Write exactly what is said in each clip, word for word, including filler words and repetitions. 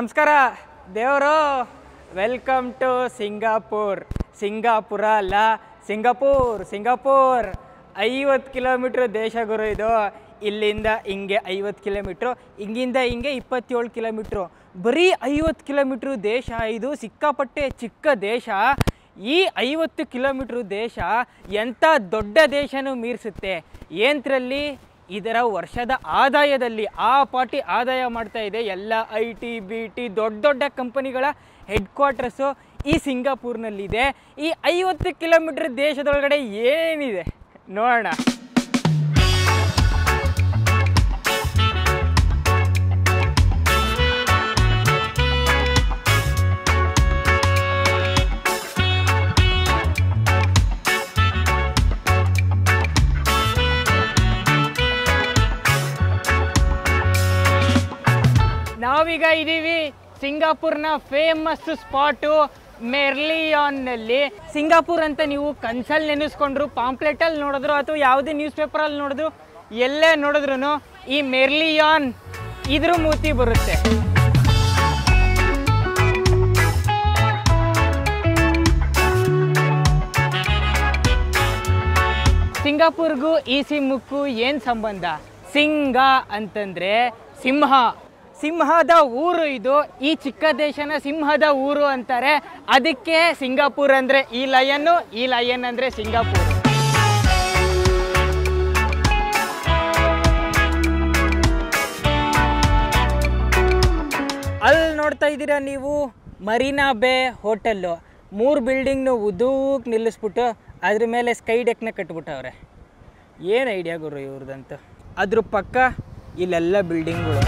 ನಮಸ್ಕಾರ ದೇವರು. Welcome to Singapore. Singapura ಅಲ್ಲ, ಸಿಂಗಾಪುರ್. ಸಿಂಗಾಪುರ್ ಐವತ್ತು ಕಿಲೋಮೀಟ್ರ್ ದೇಶ ಗುರು ಇದು. ಇಲ್ಲಿಂದ ಹಿಂಗೆ ಐವತ್ತು ಕಿಲೋಮೀಟ್ರು, ಹಿಂಗಿಂದ ಹಿಂಗೆ ಇಪ್ಪತ್ತೇಳು ಕಿಲೋಮೀಟ್ರು. ಬರೀ ಐವತ್ತು ಕಿಲೋಮೀಟ್ರು ದೇಶ ಇದು. ಸಿಕ್ಕಾಪಟ್ಟೆ ಚಿಕ್ಕ ದೇಶ. ಈ ಐವತ್ತು ಕಿಲೋಮೀಟ್ರು ದೇಶ ಎಂಥ ದೊಡ್ಡ ದೇಶನೂ ಮೀರಿಸುತ್ತೆ. ಏಂತ್ರಲ್ಲಿ ಇದರ ವರ್ಷದ ಆದಾಯದಲ್ಲಿ ಆ ಪಾಟಿ ಆದಾಯ ಮಾಡ್ತಾ ಇದೆ. ಎಲ್ಲ ಐ ಟಿ ಬಿ ಟಿ ದೊಡ್ಡ ದೊಡ್ಡ ಕಂಪನಿಗಳ ಹೆಡ್ ಕ್ವಾರ್ಟರ್ಸು ಈ ಸಿಂಗಾಪುರ್ನಲ್ಲಿದೆ. ಈ ಐವತ್ತು ಕಿಲೋಮೀಟ್ರ್ ದೇಶದೊಳಗಡೆ ಏನಿದೆ ನೋಡೋಣ. ನಾವೀಗ ಇದ್ದೀವಿ ಸಿಂಗಾಪುರ್ನ ಫೇಮಸ್ ಸ್ಪಾಟು ಮೆರ್ಲಿಯಾನ್ನಲ್ಲಿ. ಸಿಂಗಾಪುರ್ ಅಂತ ನೀವು ಕನ್ಸಲ್ಲಿ ನೆನೆಸ್ಕೊಂಡ್ರು, ಪಾಂಪ್ಲೆಟಲ್ಲಿ ನೋಡಿದ್ರು, ಅಥವಾ ಯಾವುದೇ ನ್ಯೂಸ್ ಪೇಪರಲ್ಲಿ ನೋಡಿದ್ರು, ಎಲ್ಲೇ ನೋಡಿದ್ರು ಈ ಮೆರ್ಲಿಯಾನ್ ಇದ್ರ ಮೂತಿ ಬರುತ್ತೆ. ಸಿಂಗಾಪುರ್ಗೂ ಈ ಸಿಮ್ಮಕ್ಕೂ ಏನು ಸಂಬಂಧ? ಸಿಂಗ ಅಂತಂದರೆ ಸಿಂಹ. ಸಿಂಹದ ಊರು ಇದು. ಈ ಚಿಕ್ಕ ದೇಶನ ಸಿಂಹದ ಊರು ಅಂತಾರೆ. ಅದಕ್ಕೆ ಸಿಂಗಾಪುರ್ ಅಂದರೆ ಈ ಲಯನ್ನು, ಈ ಲಯನ್ ಅಂದರೆ ಸಿಂಗಾಪುರ್. ಅಲ್ಲಿ ನೋಡ್ತಾ ಇದ್ದೀರಾ ನೀವು ಮರೀನಾ ಬೇ ಹೋಟೆಲ್ಲು. ಮೂರು ಬಿಲ್ಡಿಂಗ್ನು ಉದ್ದಕ್ಕೆ ನಿಲ್ಲಿಸ್ಬಿಟ್ಟು ಅದ್ರ ಮೇಲೆ ಸ್ಕೈ ಡೆಕ್ನ ಕಟ್ಬಿಟ್ಟವ್ರೆ. ಏನು ಐಡಿಯಾ ಗುರು ಇವ್ರದಂತ. ಅದ್ರ ಪಕ್ಕ ಇಲ್ಲೆಲ್ಲ ಬಿಲ್ಡಿಂಗ್ಗಳು.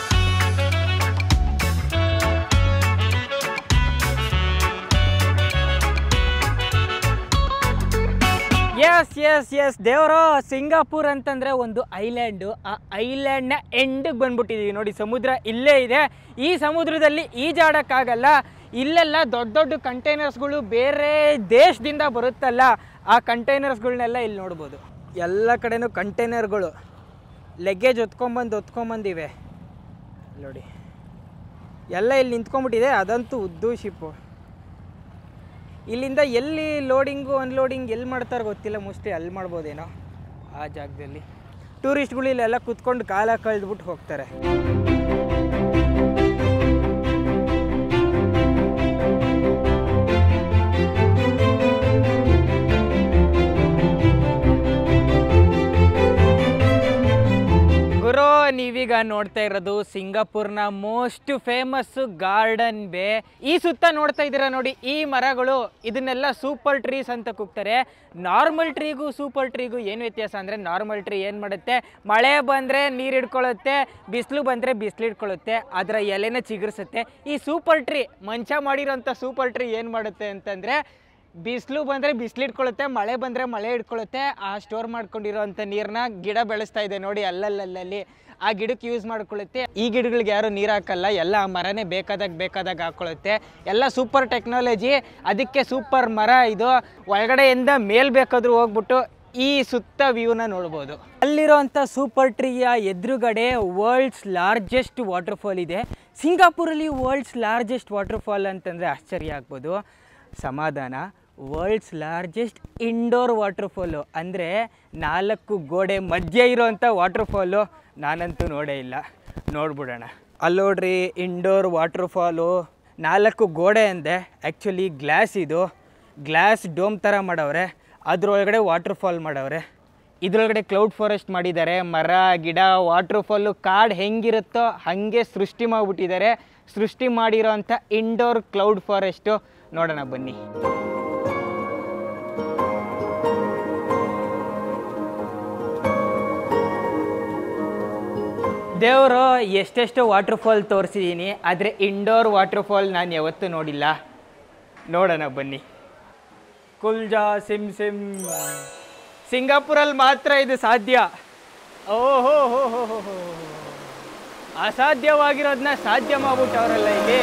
ಎಸ್ ಎಸ್ ಎಸ್ ದೇವರು. ಸಿಂಗಾಪುರ್ ಅಂತಂದರೆ ಒಂದು ಐಲ್ಯಾಂಡು. ಆ ಐಲ್ಯಾಂಡ್ನ ಎಂಡಿಗೆ ಬಂದ್ಬಿಟ್ಟಿದ್ದೀವಿ ನೋಡಿ. ಸಮುದ್ರ ಇಲ್ಲೇ ಇದೆ. ಈ ಸಮುದ್ರದಲ್ಲಿ ಈಜಾಡೋಕ್ಕಾಗಲ್ಲ. ಇಲ್ಲೆಲ್ಲ ದೊಡ್ಡ ದೊಡ್ಡ ಕಂಟೈನರ್ಸ್ಗಳು ಬೇರೆ ದೇಶದಿಂದ ಬರುತ್ತಲ್ಲ, ಆ ಕಂಟೈನರ್ಸ್ಗಳನ್ನೆಲ್ಲ ಇಲ್ಲಿ ನೋಡ್ಬೋದು. ಎಲ್ಲ ಕಡೆನೂ ಕಂಟೈನರ್ಗಳು ಲಗೇಜ್ ಹೊತ್ಕೊಂಬಂದು ಹೊತ್ಕೊಂಬಂದಿವೆ ನೋಡಿ. ಎಲ್ಲ ಇಲ್ಲಿ ನಿಂತ್ಕೊಂಡ್ಬಿಟ್ಟಿದೆ. ಅದಂತೂ ಉದ್ದು ಶಿಪ್ಪು. ಇಲ್ಲಿಂದ ಎಲ್ಲಿ ಲೋಡಿಂಗು ಅನ್ಲೋಡಿಂಗ್ ಎಲ್ಲಿ ಮಾಡ್ತಾರೆ ಗೊತ್ತಿಲ್ಲ. ಮೋಸ್ಟ್ಲಿ ಅಲ್ಲಿ ಮಾಡ್ಬೋದೇನೋ ಆ ಜಾಗದಲ್ಲಿ. ಟೂರಿಸ್ಟ್ಗಳು ಇಲ್ಲೆಲ್ಲ ಕೂತ್ಕೊಂಡು ಕಾಲ ಕಳೆದ್ಬಿಟ್ಟು ಹೋಗ್ತಾರೆ. ಗುರು, ನೀವೀಗ ನೋಡ್ತಾ ಇರೋದು ಸಿಂಗಾಪುರ್ನ ಮೋಸ್ಟ್ ಫೇಮಸ್ ಗಾರ್ಡನ್ ಬೇ. ಈ ಸುತ್ತ ನೋಡ್ತಾ ಇದ್ದೀರಾ ನೋಡಿ, ಈ ಮರಗಳು ಇದನ್ನೆಲ್ಲ ಸೂಪರ್ ಟ್ರೀಸ್ ಅಂತ ಕೂಗ್ತಾರೆ. ನಾರ್ಮಲ್ ಟ್ರೀಗೂ ಸೂಪರ್ ಟ್ರೀಗೂ ಏನು ವ್ಯತ್ಯಾಸ ಅಂದರೆ, ನಾರ್ಮಲ್ ಟ್ರೀ ಏನು ಮಾಡುತ್ತೆ, ಮಳೆ ಬಂದರೆ ನೀರು ಹಿಡ್ಕೊಳ್ಳುತ್ತೆ, ಬಿಸಿಲು ಬಂದರೆ ಬಿಸಿಲು ಹಿಡ್ಕೊಳ್ಳುತ್ತೆ, ಅದರ ಎಲೆನ ಚಿಗುರಿಸುತ್ತೆ. ಈ ಸೂಪರ್ ಟ್ರೀ, ಮಂಚ ಮಾಡಿರೋಂಥ ಸೂಪರ್ ಟ್ರೀ ಏನು ಮಾಡುತ್ತೆ ಅಂತಂದರೆ, ಬಿಸಿಲು ಬಂದರೆ ಬಿಸಿಲು ಇಟ್ಕೊಳ್ಳುತ್ತೆ, ಮಳೆ ಬಂದರೆ ಮಳೆ ಇಟ್ಕೊಳ್ಳುತ್ತೆ. ಆ ಸ್ಟೋರ್ ಮಾಡ್ಕೊಂಡಿರೋಂಥ ನೀರನ್ನ ಗಿಡ ಬೆಳೆಸ್ತಾ ಇದೆ ನೋಡಿ ಅಲ್ಲಲ್ಲಲ್ಲಿ. ಆ ಗಿಡಕ್ಕೆ ಯೂಸ್ ಮಾಡ್ಕೊಳ್ಳುತ್ತೆ. ಈ ಗಿಡಗಳಿಗೆ ಯಾರು ನೀರು ಹಾಕಲ್ಲ, ಎಲ್ಲ ಆ ಮರನೇ ಬೇಕಾದಾಗ ಬೇಕಾದಾಗ ಹಾಕ್ಕೊಳ್ಳುತ್ತೆ. ಎಲ್ಲ ಸೂಪರ್ ಟೆಕ್ನಾಲಜಿ. ಅದಕ್ಕೆ ಸೂಪರ್ ಮರ ಇದು. ಒಳಗಡೆಯಿಂದ ಮೇಲ್ ಬೇಕಾದ್ರೂ ಹೋಗ್ಬಿಟ್ಟು ಈ ಸುತ್ತ ವ್ಯೂನ ನೋಡ್ಬೋದು. ಅಲ್ಲಿರೋಂಥ ಸೂಪರ್ ಟ್ರೀಯ ಎದುರುಗಡೆ ವರ್ಲ್ಡ್ಸ್ ಲಾರ್ಜೆಸ್ಟ್ ವಾಟರ್ಫಾಲ್ ಇದೆ. ಸಿಂಗಾಪುರಲ್ಲಿ ವರ್ಲ್ಡ್ಸ್ ಲಾರ್ಜೆಸ್ಟ್ ವಾಟರ್ಫಾಲ್ ಅಂತಂದರೆ ಆಶ್ಚರ್ಯ ಆಗ್ಬೋದು. ಸಮಾಧಾನ. ವರ್ಲ್ಡ್ಸ್ ಲಾರ್ಜೆಸ್ಟ್ ಇಂಡೋರ್ ವಾಟರ್ಫಾಲು ಅಂದರೆ ನಾಲ್ಕು ಗೋಡೆ ಮಧ್ಯೆ ಇರೋವಂಥ ವಾಟರ್ಫಾಲು ನಾನಂತೂ ನೋಡೇ ಇಲ್ಲ. ನೋಡ್ಬಿಡೋಣ. ಅಲ್ಲಿ ನೋಡ್ರಿ ಇಂಡೋರ್ ವಾಟರ್ಫಾಲು. ನಾಲ್ಕು ಗೋಡೆ ಅಂದೆ, ಆ್ಯಕ್ಚುಲಿ ಗ್ಲಾಸ್ ಇದು. ಗ್ಲಾಸ್ ಡೋಮ್ ಥರ ಮಾಡವ್ರೆ. ಅದರೊಳಗಡೆ ವಾಟರ್ಫಾಲ್ ಮಾಡವ್ರೆ. ಇದರೊಳಗಡೆ ಕ್ಲೌಡ್ ಫಾರೆಸ್ಟ್ ಮಾಡಿದ್ದಾರೆ. ಮರ ಗಿಡ ವಾಟರ್ಫಾಲು ಕಾಡು ಹೆಂಗಿರುತ್ತೋ ಹಾಗೆ ಸೃಷ್ಟಿ ಮಾಡಿಬಿಟ್ಟಿದ್ದಾರೆ. ಸೃಷ್ಟಿ ಮಾಡಿರೋ ಅಂಥ ಇಂಡೋರ್ ಕ್ಲೌಡ್ ಫಾರೆಸ್ಟು ನೋಡೋಣ ಬನ್ನಿ. ದೇವರು ಎಷ್ಟೆಷ್ಟು ವಾಟರ್ಫಾಲ್ ತೋರಿಸಿದ್ದೀನಿ, ಆದರೆ ಇಂಡೋರ್ ವಾಟರ್ಫಾಲ್ ನಾನು ಯಾವತ್ತೂ ನೋಡಿಲ್ಲ. ನೋಡೋಣ ಬನ್ನಿ. ಕುಲ್ಜಾ ಸಿಮ್ ಸಿಮ್. ಸಿಂಗಾಪುರಲ್ಲಿ ಮಾತ್ರ ಇದು ಸಾಧ್ಯ. ಓಹೋ ಹೋ ಹೋ ಹೋ ಹೋ ಅಸಾಧ್ಯವಾಗಿರೋದನ್ನ ಸಾಧ್ಯ ಮಾಡ್ಬಿಟ್ಟವ್ರಲ್ಲ ಇಲ್ಲಿ.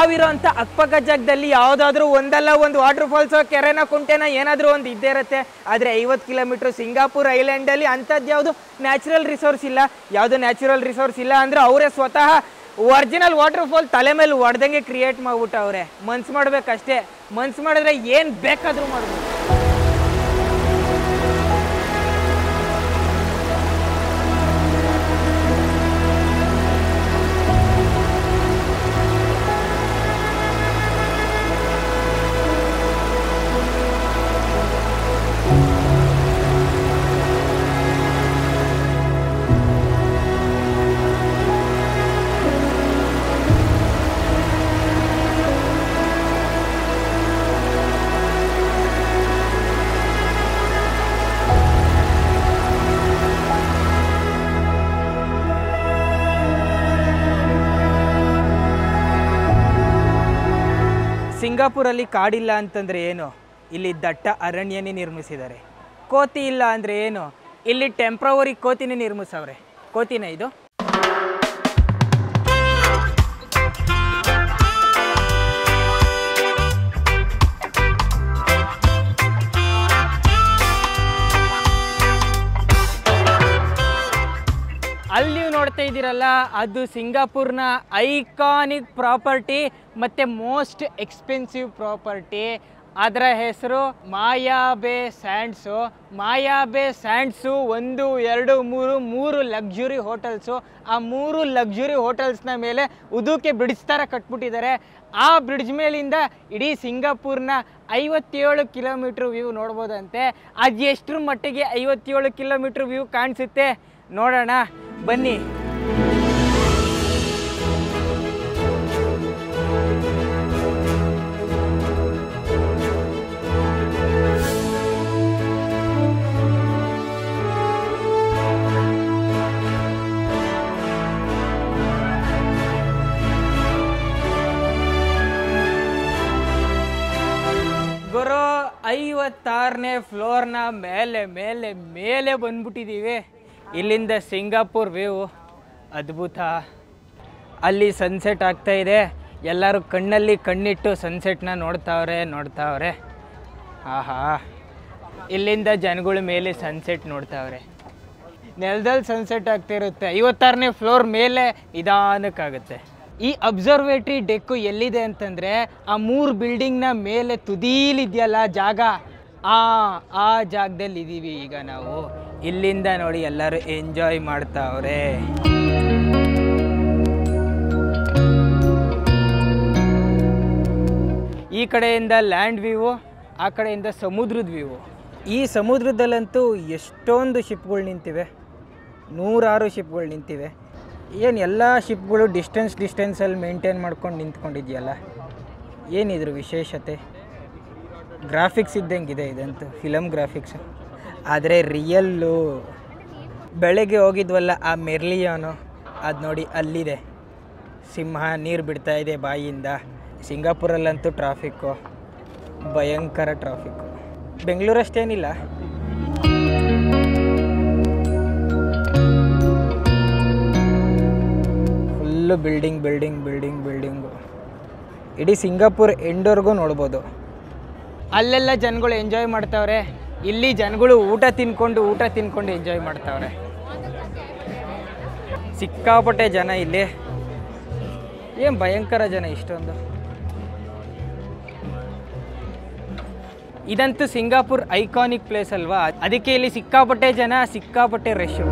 ನಾವಿರೋ ಅಂತ ಅಕ್ಕಪಕ್ಕ ಜಾಗದಲ್ಲಿ ಯಾವುದಾದ್ರೂ ಒಂದಲ್ಲ ಒಂದು ವಾಟರ್ ಫಾಲ್ಸೋ ಕೆರೆನ ಕುಂಟೆನ ಏನಾದರೂ ಒಂದು ಇದ್ದೇ ಇರುತ್ತೆ. ಆದರೆ ಐವತ್ತು ಕಿಲೋಮೀಟ್ರ್ ಸಿಂಗಾಪುರ್ ಐಲ್ಯಾಂಡಲ್ಲಿ ಅಂಥದ್ದು ಯಾವುದು ನ್ಯಾಚುರಲ್ ರಿಸೋರ್ಸ್ ಇಲ್ಲ. ಯಾವುದು ನ್ಯಾಚುರಲ್ ರಿಸೋರ್ಸ್ ಇಲ್ಲ ಅಂದರೆ ಅವರೇ ಸ್ವತಃ ಒರಿಜಿನಲ್ ವಾಟರ್ ಫಾಲ್ ತಲೆ ಮೇಲೆ ಹೊಡೆದಂಗೆ ಕ್ರಿಯೇಟ್ ಮಾಡ್ಬಿಟ್ಟು ಅವರೇ. ಮನ್ಸು ಮಾಡ್ಬೇಕಷ್ಟೇ, ಮನ್ಸು ಮಾಡಿದ್ರೆ ಏನು ಬೇಕಾದರೂ ಮಾಡ್ಬೋದು. ಸಿಂಗಾಪುರಲ್ಲಿ ಕಾಡಿಲ್ಲ ಅಂತಂದರೆ ಏನು? ಇಲ್ಲಿ ದಟ್ಟ ಅರಣ್ಯನೇ ನಿರ್ಮಿಸಿದ್ದಾರೆ. ಕೋತಿ ಇಲ್ಲ ಅಂದರೆ ಏನು? ಇಲ್ಲಿ ಟೆಂಪ್ರವರಿ ಕೋತಿನೇ ನಿರ್ಮಿಸವ್ರೆ. ಕೋತಿನ ಇದು? ಅಲ್ಲಿ ನೀವು ನೋಡ್ತಾ ಇದ್ದೀರಲ್ಲ, ಅದು ಸಿಂಗಾಪುರ್ನ ಐಕಾನಿಕ್ ಪ್ರಾಪರ್ಟಿ ಮತ್ತು ಮೋಸ್ಟ್ ಎಕ್ಸ್ಪೆನ್ಸಿವ್ ಪ್ರಾಪರ್ಟಿ. ಅದರ ಹೆಸರು ಮಾಯಾ ಬೇ ಸ್ಯಾಂಡ್ಸು. ಮಾಯಾ ಬೇ ಸ್ಯಾಂಡ್ಸು ಒಂದು ಎರಡು ಮೂರು ಮೂರು ಲಕ್ಸುರಿ ಹೋಟೆಲ್ಸು. ಆ ಮೂರು ಲಕ್ಸುರಿ ಹೋಟೆಲ್ಸ್ನ ಮೇಲೆ ಉದುಕೆ ಬ್ರಿಡ್ಜ್ ಥರ ಕಟ್ಬಿಟ್ಟಿದ್ದಾರೆ. ಆ ಬ್ರಿಡ್ಜ್ ಮೇಲಿಂದ ಇಡೀ ಸಿಂಗಾಪುರ್ನ ಐವತ್ತೇಳು ಕಿಲೋಮೀಟ್ರ್ ವ್ಯೂ ನೋಡ್ಬೋದಂತೆ. ಅದು ಎಷ್ಟರ ಮಟ್ಟಿಗೆ ಐವತ್ತೇಳು ಕಿಲೋಮೀಟ್ರ್ ವ್ಯೂ ಕಾಣಿಸುತ್ತೆ ನೋಡೋಣ ಬನ್ನಿ. ಗುರು, ಐವತ್ತಾರನೇ ಫ್ಲೋರ್ನ ಮೇಲೆ ಮೇಲೆ ಮೇಲೆ ಬಂದ್ಬಿಟ್ಟಿದ್ದೀವಿ. ಇಲ್ಲಿಂದ ಸಿಂಗಾಪುರ್ ವ್ಯೂ ಅದ್ಭುತ. ಅಲ್ಲಿ ಸನ್ಸೆಟ್ ಆಗ್ತಾ ಇದೆ. ಎಲ್ಲರೂ ಕಣ್ಣಲ್ಲಿ ಕಣ್ಣಿಟ್ಟು ಸನ್ಸೆಟ್ನ ನೋಡ್ತಾವ್ರೆ ನೋಡ್ತಾವ್ರೆ ಆಹಾ, ಇಲ್ಲಿಂದ ಜನಗಳ ಮೇಲೆ ಸನ್ಸೆಟ್ ನೋಡ್ತಾವ್ರೆ. ನೆಲದಲ್ಲಿ ಸನ್ಸೆಟ್ ಆಗ್ತಾ ಇರುತ್ತೆ. ಐವತ್ತಾರನೇ ಫ್ಲೋರ್ ಮೇಲೆ ನಿಧಾನಕ್ಕಾಗುತ್ತೆ. ಈ ಅಬ್ಸರ್ವೇಟ್ರಿ ಡೆಕ್ಕು ಎಲ್ಲಿದೆ ಅಂತಂದರೆ ಆ ಮೂರು ಬಿಲ್ಡಿಂಗ್ನ ಮೇಲೆ ತುದೀಲಿದೆಯಲ್ಲ ಜಾಗ, ಆ ಆ ಜಾಗದಲ್ಲಿ ಇದ್ದೀವಿ ಈಗ ನಾವು. ಇಲ್ಲಿಂದ ನೋಡಿ ಎಲ್ಲರೂ ಎಂಜಾಯ್ ಮಾಡ್ತಾವ್ರೆ. ಈ ಕಡೆಯಿಂದ ಲ್ಯಾಂಡ್ ವ್ಯೂ, ಆ ಕಡೆಯಿಂದ ಸಮುದ್ರದ ವ್ಯೂ. ಈ ಸಮುದ್ರದಲ್ಲಂತೂ ಎಷ್ಟೊಂದು ಶಿಪ್ಗಳು ನಿಂತಿವೆ, ನೂರಾರು ಶಿಪ್ಗಳು ನಿಂತಿವೆ. ಏನು ಎಲ್ಲ ಶಿಪ್ಗಳು ಡಿಸ್ಟೆನ್ಸ್ ಡಿಸ್ಟೆನ್ಸಲ್ಲಿ ಮೇಂಟೈನ್ ಮಾಡ್ಕೊಂಡು ನಿಂತ್ಕೊಂಡಿದೆಯಲ್ಲ, ಏನಿದ್ರ ವಿಶೇಷತೆ? ಗ್ರಾಫಿಕ್ಸ್ ಇದ್ದಂಗಿದೆ ಇದಂತೂ, ಫಿಲಮ್ ಗ್ರಾಫಿಕ್ಸು. ಆದರೆ ರಿಯಲ್ಲು ಬೆಳಗ್ಗೆ ಹೋಗಿದ್ವಲ್ಲ ಆ ಮೆರ್ಲಿಯಾನು, ಅದು ನೋಡಿ ಅಲ್ಲಿದೆ ಸಿಂಹ ನೀರು ಬಿಡ್ತಾ ಇದೆ ಬಾಯಿಯಿಂದ. ಸಿಂಗಾಪುರಲ್ಲಂತೂ ಟ್ರಾಫಿಕ್ಕು ಭಯಂಕರ ಟ್ರಾಫಿಕ್ಕು. ಬೆಂಗಳೂರಷ್ಟೇನಿಲ್ಲ. Full building building building building. ಇಡೀ ಸಿಂಗಾಪುರ್ ಎಂಡ್ವರೆಗೂ ನೋಡ್ಬೋದು. ಅಲ್ಲೆಲ್ಲ ಜನಗಳು ಎಂಜಾಯ್ ಮಾಡ್ತಾವ್ರೆ, ಇಲ್ಲಿ ಜನಗಳು ಊಟ ತಿನ್ಕೊಂಡು ಊಟ ತಿನ್ಕೊಂಡು ಎಂಜಾಯ್ ಮಾಡ್ತಾವ್ರೆ. ಸಿಕ್ಕಾಪಟ್ಟೆ ಜನ ಇಲ್ಲಿ, ಏನು ಭಯಂಕರ ಜನ ಇಷ್ಟೊಂದು. ಇದಂತೂ ಸಿಂಗಾಪುರ್ ಐಕಾನಿಕ್ ಪ್ಲೇಸ್ ಅಲ್ವಾ, ಅದಕ್ಕೆ ಇಲ್ಲಿ ಸಿಕ್ಕಾಪಟ್ಟೆ ಜನ, ಸಿಕ್ಕಾಪಟ್ಟೆ ರಶ್ಶು.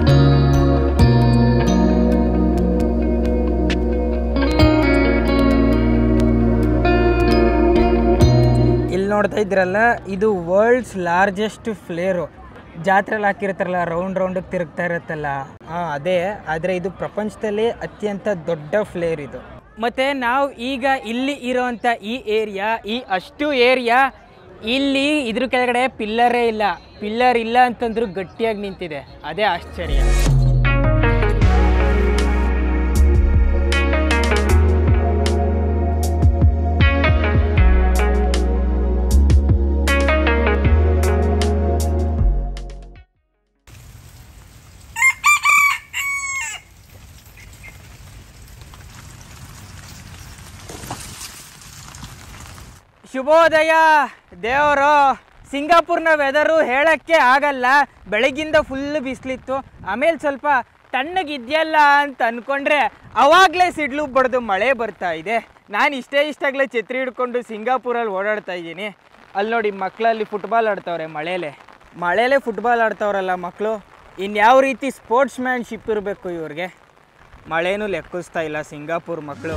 ಇಲ್ಲಿ ನೋಡ್ತಾ ಇದ್ರಲ್ಲ, ಇದು ವರ್ಲ್ಡ್ಸ್ ಲಾರ್ಜೆಸ್ಟ್ ಫ್ಲೇರು. ಜಾತ್ರೆಯಲ್ಲಿ ಹಾಕಿರ್ತಾರಲ್ಲ, ರೌಂಡ್ ರೌಂಡಿಗೆ ತಿರುಗ್ತಾ ಇರುತ್ತಲ್ಲ, ಹಾಂ ಅದೇ. ಆದರೆ ಇದು ಪ್ರಪಂಚದಲ್ಲೇ ಅತ್ಯಂತ ದೊಡ್ಡ ಫ್ಲೇರ್ ಇದು. ಮತ್ತು ನಾವು ಈಗ ಇಲ್ಲಿ ಇರೋವಂಥ ಈ ಏರಿಯಾ, ಈ ಅಷ್ಟು ಏರಿಯಾ, ಇಲ್ಲಿ ಇದ್ರ ಕೆಳಗಡೆ ಪಿಲ್ಲರೇ ಇಲ್ಲ. ಪಿಲ್ಲರ್ ಇಲ್ಲ ಅಂತಂದ್ರೂ ಗಟ್ಟಿಯಾಗಿ ನಿಂತಿದೆ, ಅದೇ ಆಶ್ಚರ್ಯ. ಶುಭೋದಯ ದೇವರು. ಸಿಂಗಾಪುರ್ನ ವೆದರು ಹೇಳೋಕ್ಕೆ ಆಗಲ್ಲ. ಬೆಳಗಿಂದ ಫುಲ್ ಬಿಸಿಲಿತ್ತು, ಆಮೇಲೆ ಸ್ವಲ್ಪ ತಣ್ಣಗಿದೆಯಲ್ಲ ಅಂತ ಅಂದ್ಕೊಂಡ್ರೆ ಅವಾಗಲೇ ಸಿಡ್ಲು ಬಡ್ದು ಮಳೆ ಬರ್ತಾ ಇದೆ. ನಾನು ಇಷ್ಟೇ ಇಷ್ಟಾಗಲೇ ಛತ್ರಿ ಹಿಡ್ಕೊಂಡು ಸಿಂಗಾಪುರಲ್ಲಿ ಓಡಾಡ್ತಾ ಇದ್ದೀನಿ. ಅಲ್ಲಿ ನೋಡಿ ಮಕ್ಕಳಲ್ಲಿ ಫುಟ್ಬಾಲ್ ಆಡ್ತವ್ರೆ ಮಳೆಲೆ ಮಳೆಲೆ ಫುಟ್ಬಾಲ್ ಆಡ್ತವ್ರಲ್ಲ ಮಕ್ಕಳು. ಇನ್ಯಾವ ರೀತಿ ಸ್ಪೋರ್ಟ್ಸ್ ಮ್ಯಾನ್ಶಿಪ್ ಇರಬೇಕು ಇವ್ರಿಗೆ. ಮಳೆನೂ ಲೆಕ್ಕಿಸ್ತಾ ಇಲ್ಲ ಸಿಂಗಾಪುರ್ ಮಕ್ಕಳು.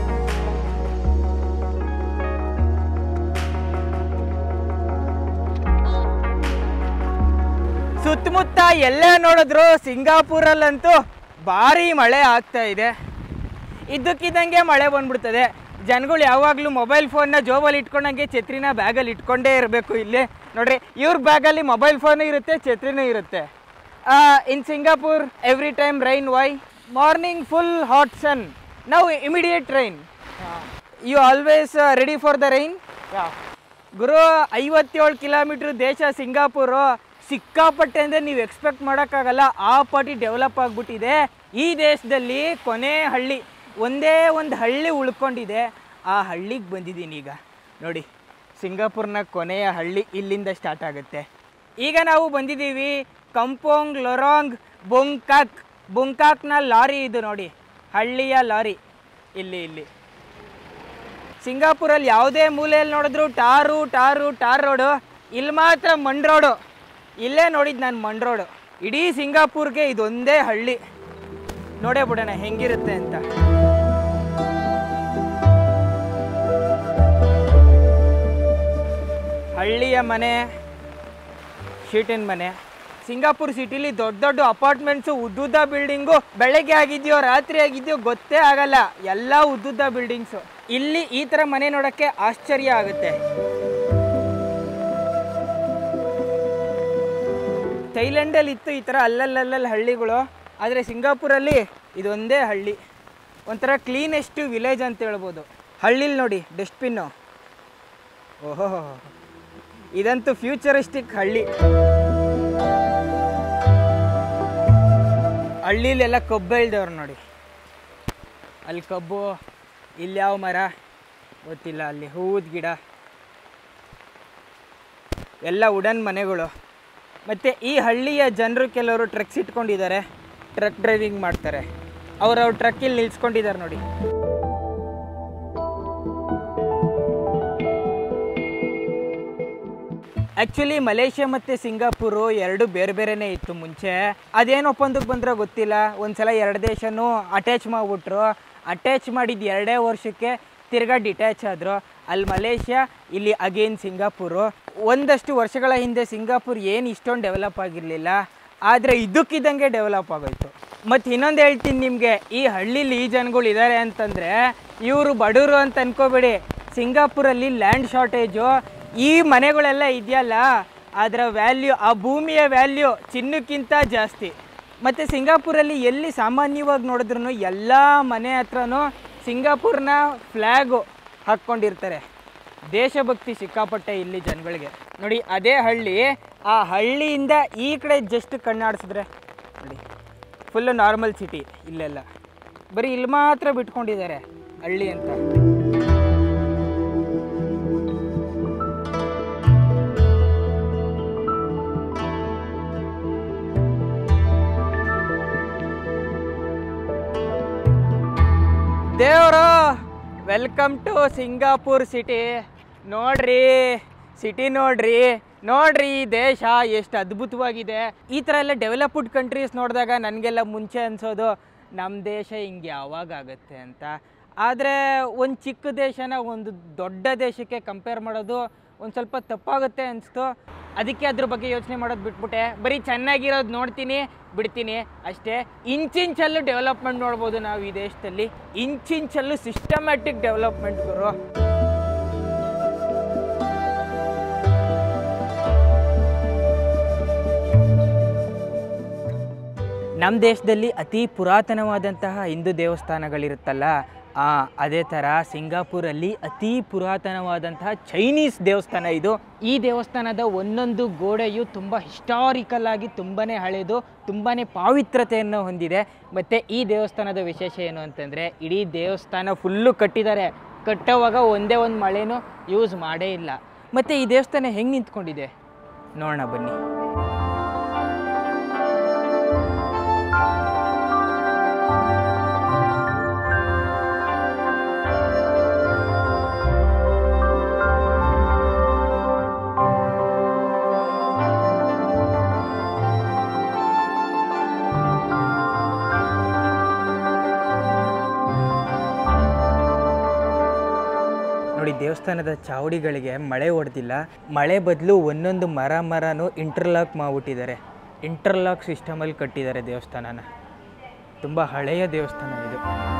ಸುತ್ತಮುತ್ತ ಎಲ್ಲ ನೋಡಿದ್ರು ಸಿಂಗಾಪುರಲ್ಲಂತೂ ಭಾರಿ ಮಳೆ ಆಗ್ತಾ ಇದೆ. ಇದ್ದಕ್ಕಿದ್ದಂಗೆ ಮಳೆ ಬಂದ್ಬಿಡ್ತದೆ. ಜನಗಳು ಯಾವಾಗಲೂ ಮೊಬೈಲ್ ಫೋನ್ನ ಜೋಬಲ್ಲಿ ಇಟ್ಕೊಂಡಂಗೆ ಛತ್ರಿನ ಬ್ಯಾಗಲ್ಲಿ ಇಟ್ಕೊಂಡೇ ಇರಬೇಕು. ಇಲ್ಲಿ ನೋಡ್ರಿ, ಇವ್ರ ಬ್ಯಾಗಲ್ಲಿ ಮೊಬೈಲ್ ಫೋನು ಇರುತ್ತೆ, ಛತ್ರಿನೂ ಇರುತ್ತೆ. In Singapore every time rain. Why? Morning full hot sun, now immediate rain. You always ready for the rain? ಗುರು, ಐವತ್ತೇಳು ಕಿಲೋಮೀಟ್ರ್ ದೇಶ ಸಿಂಗಾಪುರು. ಸಿಕ್ಕಾಪಟ್ಟೆ ಅಂದರೆ ನೀವು ಎಕ್ಸ್ಪೆಕ್ಟ್ ಮಾಡೋಕ್ಕಾಗಲ್ಲ, ಆ ಪಾಟಿ ಡೆವಲಪ್ ಆಗಿಬಿಟ್ಟಿದೆ. ಈ ದೇಶದಲ್ಲಿ ಕೊನೆ ಹಳ್ಳಿ, ಒಂದೇ ಒಂದು ಹಳ್ಳಿ ಉಳ್ಕೊಂಡಿದೆ. ಆ ಹಳ್ಳಿಗೆ ಬಂದಿದ್ದೀನಿ ಈಗ. ನೋಡಿ, ಸಿಂಗಾಪುರ್ನ ಕೊನೆಯ ಹಳ್ಳಿ ಇಲ್ಲಿಂದ ಸ್ಟಾರ್ಟ್ ಆಗುತ್ತೆ. ಈಗ ನಾವು ಬಂದಿದ್ದೀವಿ ಕಂಪೋಂಗ್ ಲೊರಾಂಗ್ ಬೊಂಕಾಕ್. ಬೊಂಕಾಕ್ನ ಲಾರಿ ಇದು ನೋಡಿ, ಹಳ್ಳಿಯ ಲಾರಿ. ಇಲ್ಲಿ ಇಲ್ಲಿ ಸಿಂಗಾಪುರಲ್ಲಿ ಯಾವುದೇ ಮೂಲೆಯಲ್ಲಿ ನೋಡಿದ್ರು ಟಾರು ಟಾರು ಟಾರ್ ರೋಡು. ಇಲ್ಲಿ ಮಾತ್ರ ಮಣ್ ರೋಡು. ಇಲ್ಲೇ ನೋಡಿದ್ದು ನಾನು ಮಣ್ ರೋಡು. ಇಡೀ ಸಿಂಗಾಪುರ್ಗೆ ಇದೊಂದೇ ಹಳ್ಳಿ. ನೋಡೇ ಬಿಡೋಣ ಹೆಂಗಿರುತ್ತೆ ಅಂತ. ಹಳ್ಳಿಯ ಮನೆ, ಶೀಟಿನ ಮನೆ. ಸಿಂಗಾಪುರ್ ಸಿಟಿಲಿ ದೊಡ್ಡ ದೊಡ್ಡ ಅಪಾರ್ಟ್ಮೆಂಟ್ಸು, ಉದ್ದುದ್ದ ಬಿಲ್ಡಿಂಗು. ಬೆಳಗ್ಗೆ ಆಗಿದೆಯೋ ರಾತ್ರಿ ಆಗಿದೆಯೋ ಗೊತ್ತೇ ಆಗಲ್ಲ, ಎಲ್ಲ ಉದ್ದುದ್ದ ಬಿಲ್ಡಿಂಗ್ಸು. ಇಲ್ಲಿ ಈ ಥರ ಮನೆ ನೋಡೋಕ್ಕೆ ಆಶ್ಚರ್ಯ ಆಗುತ್ತೆ. ಥೈಲ್ಯಾಂಡಲ್ಲಿ ಇತ್ತು ಈ ಥರ ಅಲ್ಲಲ್ಲಲ್ಲಿ ಹಳ್ಳಿಗಳು, ಆದರೆ ಸಿಂಗಾಪುರಲ್ಲಿ ಇದೊಂದೇ ಹಳ್ಳಿ. ಒಂಥರ ಕ್ಲೀನೆಸ್ಟ್ ವಿಲೇಜ್ ಅಂತ ಹೇಳ್ಬೋದು. ಹಳ್ಳಿಲಿ ನೋಡಿ ಡಸ್ಟ್ಬಿನ್ನು. ಓಹೋ, ಇದಂತೂ ಫ್ಯೂಚರಿಸ್ಟಿಕ್ ಹಳ್ಳಿ. ಹಳ್ಳಿಲೆಲ್ಲ ಕಬ್ಬು ಬೆಳೆದವ್ರು ನೋಡಿ. ಅಲ್ಲಿ ಕಬ್ಬು, ಇಲ್ಲಿ ಯಾವ ಮರ ಗೊತ್ತಿಲ್ಲ, ಅಲ್ಲಿ ಹೂವದ ಗಿಡ, ಎಲ್ಲ ವುಡನ್ ಮನೆಗಳು. ಮತ್ತು ಈ ಹಳ್ಳಿಯ ಜನರು ಕೆಲವರು ಟ್ರಕ್ಸ್ ಇಟ್ಕೊಂಡಿದ್ದಾರೆ, ಟ್ರಕ್ ಡ್ರೈವಿಂಗ್ ಮಾಡ್ತಾರೆ. ಅವ್ರವ್ರ ಟ್ರಕ್ಕಿಲ್ಲಿ ನಿಲ್ಸ್ಕೊಂಡಿದ್ದಾರೆ ನೋಡಿ. ಆ್ಯಕ್ಚುಲಿ ಮಲೇಷ್ಯಾ ಮತ್ತು ಸಿಂಗಾಪುರು ಎರಡು ಬೇರೆ ಬೇರೆನೇ ಇತ್ತು ಮುಂಚೆ. ಅದೇನು ಒಪ್ಪಂದಕ್ಕೆ ಬಂದರೂ ಗೊತ್ತಿಲ್ಲ. ಒಂದು ಸಲ ಎರಡು ದೇಶನೂ ಅಟ್ಯಾಚ್ ಮಾಡಿಬಿಟ್ರು. ಅಟ್ಯಾಚ್ ಮಾಡಿದ್ದು ಎರಡೇ ವರ್ಷಕ್ಕೆ ತಿರ್ಗಾ ಡಿಟ್ಯಾಚ್ ಆದರು. ಅಲ್ಲಿ ಮಲೇಷ್ಯಾ, ಇಲ್ಲಿ ಅಗೇನ್ ಸಿಂಗಾಪುರು. ಒಂದಷ್ಟು ವರ್ಷಗಳ ಹಿಂದೆ ಸಿಂಗಾಪುರ್ ಏನು ಇಷ್ಟೊಂದು ಡೆವಲಪ್ ಆಗಿರಲಿಲ್ಲ, ಆದರೆ ಇದಕ್ಕಿದ್ದಂಗೆ ಡೆವಲಪ್ ಆಗೋಯ್ತು. ಮತ್ತು ಇನ್ನೊಂದು ಹೇಳ್ತೀನಿ ನಿಮಗೆ, ಈ ಹಳ್ಳಿಲಿ ಈ ಜನಗಳು ಇದ್ದಾರೆ ಅಂತಂದರೆ ಇವರು ಬಡವರು ಅಂತ ಅನ್ಕೋಬೇಡಿ. ಸಿಂಗಾಪುರಲ್ಲಿ ಲ್ಯಾಂಡ್ ಶಾರ್ಟೇಜು. ಈ ಮನೆಗಳೆಲ್ಲ ಇದೆಯಲ್ಲ, ಅದರ ವ್ಯಾಲ್ಯೂ, ಆ ಭೂಮಿಯ ವ್ಯಾಲ್ಯೂ ಚಿನ್ನಕ್ಕಿಂತ ಜಾಸ್ತಿ. ಮತ್ತು ಸಿಂಗಾಪುರಲ್ಲಿ ಎಲ್ಲಿ ಸಾಮಾನ್ಯವಾಗಿ ನೋಡಿದ್ರು ಎಲ್ಲ ಮನೆ ಹತ್ರನೂ ಸಿಂಗಾಪುರ್ನ ಫ್ಲ್ಯಾಗು ಹಾಕ್ಕೊಂಡಿರ್ತಾರೆ. ದೇಶಭಕ್ತಿ ಸಿಕ್ಕಾಪಟ್ಟೆ ಇಲ್ಲಿ ಜನಗಳಿಗೆ. ನೋಡಿ, ಅದೇ ಹಳ್ಳಿ. ಆ ಹಳ್ಳಿಯಿಂದ ಈ ಕಡೆ ಜಸ್ಟ್ ಕಣ್ಣಾಡಿಸಿದ್ರೆ ನೋಡಿ ಫುಲ್ಲು ನಾರ್ಮಲ್ ಸಿಟಿ. ಇಲ್ಲೆಲ್ಲ ಬರೀ ಇಲ್ಲಿ ಮಾತ್ರ ಬಿಟ್ಕೊಂಡಿದ್ದಾರೆ ಹಳ್ಳಿ ಅಂತ. ದೇವರು, ವೆಲ್ಕಮ್ ಟು ಸಿಂಗಾಪುರ್ ಸಿಟಿ. ನೋಡ್ರಿ ಸಿಟಿ, ನೋಡ್ರಿ ನೋಡ್ರಿ ಈ ದೇಶ ಎಷ್ಟು ಅದ್ಭುತವಾಗಿದೆ. ಈ ಥರ ಎಲ್ಲ ಡೆವಲಪ್ಡ್ ಕಂಟ್ರೀಸ್ ನೋಡಿದಾಗ ನನಗೆಲ್ಲ ಮುಂಚೆ ಅನಿಸೋದು ನಮ್ಮ ದೇಶ ಹಿಂಗೆ ಯಾವಾಗ ಆಗುತ್ತೆ ಅಂತ. ಆದರೆ ಒಂದು ಚಿಕ್ಕ ದೇಶನ ಒಂದು ದೊಡ್ಡ ದೇಶಕ್ಕೆ ಕಂಪೇರ್ ಮಾಡೋದು ಒಂದು ಸ್ವಲ್ಪ ತಪ್ಪಾಗುತ್ತೆ ಅನಿಸ್ತು. ಅದಕ್ಕೆ ಅದ್ರ ಬಗ್ಗೆ ಯೋಚನೆ ಮಾಡೋದು ಬಿಟ್ಬಿಟ್ಟೆ. ಬರೀ ಚೆನ್ನಾಗಿರೋದು ನೋಡ್ತೀನಿ, ಬಿಡ್ತೀನಿ ಅಷ್ಟೇ. ಇಂಚಿಂಚಲ್ಲೂ ಡೆವಲಪ್ಮೆಂಟ್ ನೋಡ್ಬೋದು ನಾವು ಈ ದೇಶದಲ್ಲಿ. ಇಂಚಿಂಚಲ್ಲೂ ಸಿಸ್ಟಮ್ಯಾಟಿಕ್ ಡೆವಲಪ್ಮೆಂಟ್ ಗುರು. ನಮ್ಮ ದೇಶದಲ್ಲಿ ಅತಿ ಪುರಾತನವಾದಂತಹ ಹಿಂದೂ ದೇವಸ್ಥಾನಗಳಿರುತ್ತಲ್ಲ, ಅದೇ ಥರ ಸಿಂಗಾಪುರಲ್ಲಿ ಅತಿ ಪುರಾತನವಾದಂತಹ ಚೈನೀಸ್ ದೇವಸ್ಥಾನ ಇದು. ಈ ದೇವಸ್ಥಾನದ ಒಂದೊಂದು ಗೋಡೆಯು ತುಂಬ ಹಿಸ್ಟಾರಿಕಲ್ ಆಗಿ ತುಂಬಾ ಹಳೆಯದು, ತುಂಬಾ ಪಾವಿತ್ರತೆಯನ್ನು ಹೊಂದಿದೆ. ಮತ್ತು ಈ ದೇವಸ್ಥಾನದ ವಿಶೇಷ ಏನು ಅಂತಂದರೆ, ಇಡೀ ದೇವಸ್ಥಾನ ಫುಲ್ಲು ಕಟ್ಟಿದ್ದಾರೆ ಕಟ್ಟೋವಾಗ ಒಂದೇ ಒಂದು ಮಳೆನೂ ಯೂಸ್ ಮಾಡೇ ಇಲ್ಲ. ಮತ್ತು ಈ ದೇವಸ್ಥಾನ ಹೆಂಗೆ ನಿಂತ್ಕೊಂಡಿದೆ ನೋಡೋಣ ಬನ್ನಿ. ನೋಡಿ, ದೇವಸ್ಥಾನದ ಚಾವಡಿಗಳಿಗೆ ಮಳೆ ಹೊಡೆದಿಲ್ಲ. ಮಳೆ ಬದಲು ಒಂದೊಂದು ಮರ ಮರನೂ ಇಂಟರ್ಲಾಕ್ ಮಾಡಿಬಿಟ್ಟಿದ್ದಾರೆ. ಇಂಟರ್ಲಾಕ್ ಸಿಸ್ಟಮಲ್ಲಿ ಕಟ್ಟಿದ್ದಾರೆ ದೇವಸ್ಥಾನನ. ತುಂಬ ಹಳೆಯ ದೇವಸ್ಥಾನ ಇದು.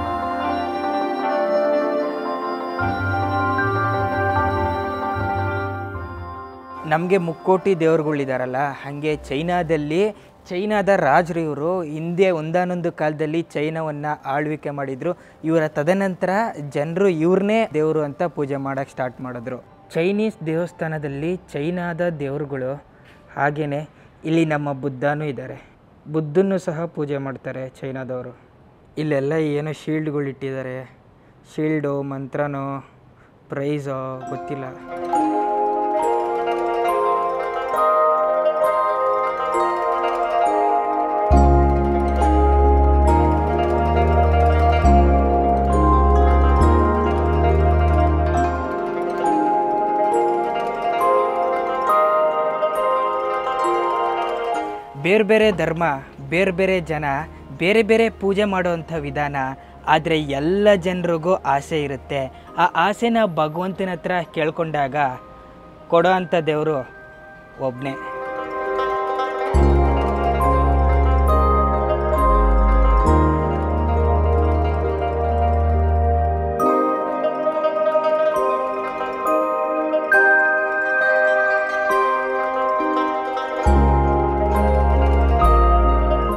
ನಮಗೆ ಮುಕ್ಕೋಟಿ ದೇವ್ರುಗಳಿದಾರಲ್ಲ, ಹಾಗೆ ಚೈನಾದಲ್ಲಿ ಚೈನಾದ ರಾಜರು ಇವರು ಹಿಂದೆ ಒಂದಾನೊಂದು ಕಾಲದಲ್ಲಿ ಚೈನಾವನ್ನು ಆಳ್ವಿಕೆ ಮಾಡಿದರು. ಇವರ ತದನಂತರ ಜನರು ಇವ್ರನ್ನೇ ದೇವರು ಅಂತ ಪೂಜೆ ಮಾಡೋಕ್ಕೆ ಸ್ಟಾರ್ಟ್ ಮಾಡಿದ್ರು. ಚೈನೀಸ್ ದೇವಸ್ಥಾನದಲ್ಲಿ ಚೈನಾದ ದೇವರುಗಳು, ಹಾಗೆಯೇ ಇಲ್ಲಿ ನಮ್ಮ ಬುದ್ಧನೂ ಇದ್ದಾರೆ. ಬುದ್ಧನೂ ಸಹ ಪೂಜೆ ಮಾಡ್ತಾರೆ ಚೈನಾದವರು. ಇಲ್ಲೆಲ್ಲ ಏನೋ ಶೀಲ್ಡ್ಗಳು ಇಟ್ಟಿದ್ದಾರೆ. ಶೀಲ್ಡು, ಮಂತ್ರನೋ, ಪ್ರೈಸೋ ಗೊತ್ತಿಲ್ಲ. ಬೇರೆ ಬೇರೆ ಧರ್ಮ, ಬೇರೆ ಬೇರೆ ಜನ, ಬೇರೆ ಬೇರೆ ಪೂಜೆ ಮಾಡೋವಂಥ ವಿಧಾನ. ಆದರೆ ಎಲ್ಲ ಜನರಿಗೂ ಆಸೆ ಇರುತ್ತೆ. ಆ ಆಸೆನ ಭಗವಂತನ ಹತ್ರ ಕೇಳ್ಕೊಂಡಾಗ ಕೊಡೋ ಅಂಥ ದೇವರು ಒಬ್ಬನೇ.